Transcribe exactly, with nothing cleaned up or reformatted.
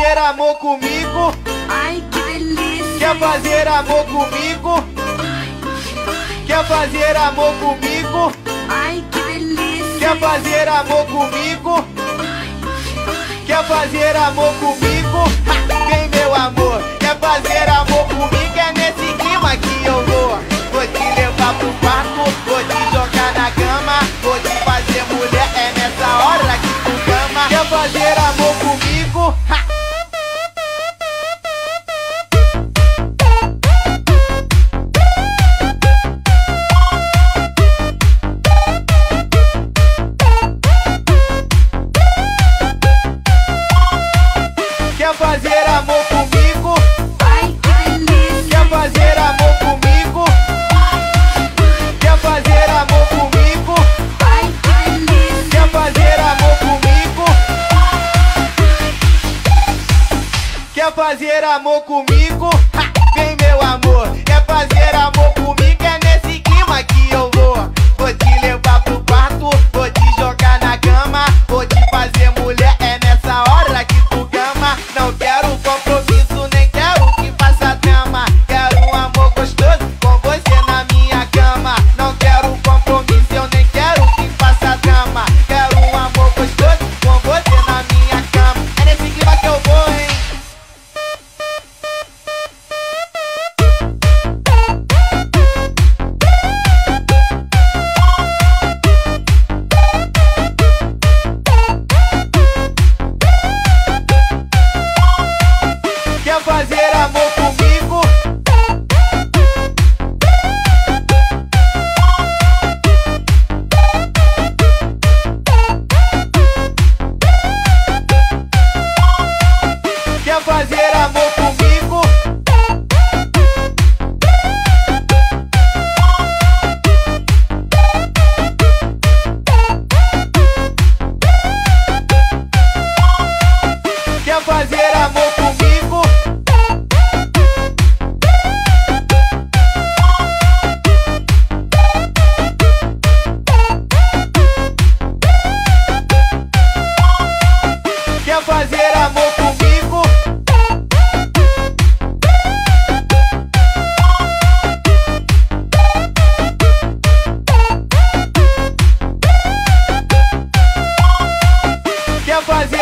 fazer amor comigo? Ai, que delícia. Quer fazer amor comigo? Quer fazer amor comigo? Ai, que delícia. Quer fazer amor comigo? Quer fazer amor comigo? Ha! Vem, meu amor. Quer fazer amor comigo? É nesse clima que eu vou. Vou te levar pro quarto, vou te jogar na cama, vou te fazer mulher, é nessa hora que tu cama. Quer fazer amor comigo? Ha! Quer fazer amor comigo? Ai, que delícia. Quer fazer amor comigo? Quer fazer amor comigo? Ai, que delícia. Quer fazer amor comigo? Quer fazer amor comigo? Ha! Vem, meu amor. Quer fazer amor comigo? É nesse clima que eu vou. Vou te levar pro quarto, vou te jogar na cama, vou te fazer mulher, é nessa hora que tu cama. Não quero compromisso, nem quero que faça drama. Quero um amor gostoso com você na minha cama. Não quero compromisso, eu nem quero que faça drama. Quero um amor gostoso com você na minha cama. É nesse clima que eu vou, hein? Quer fazer amor comigo? Quer fazer amor comigo? Quer fazer amor comigo? Quer fazer amor comigo? Quer fazer